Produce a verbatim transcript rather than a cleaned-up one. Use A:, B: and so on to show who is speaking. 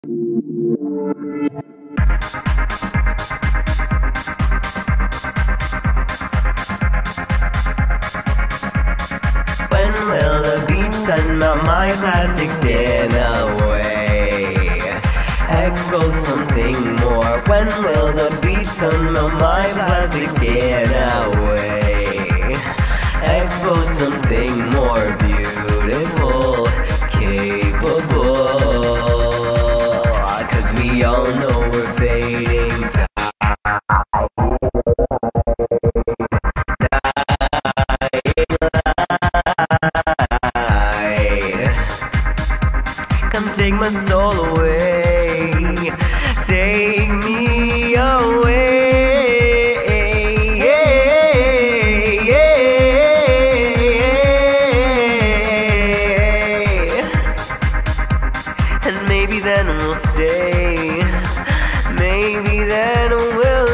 A: When will the beach sun melt my plastic skin away? Expose something more. When will the beach sun melt my plastic skin away? Expose something more beautiful, capable. Cause we all know we're fading time. Come take my soul away, take me away, yeah, yeah. And maybe then we'll stay, maybe then we'll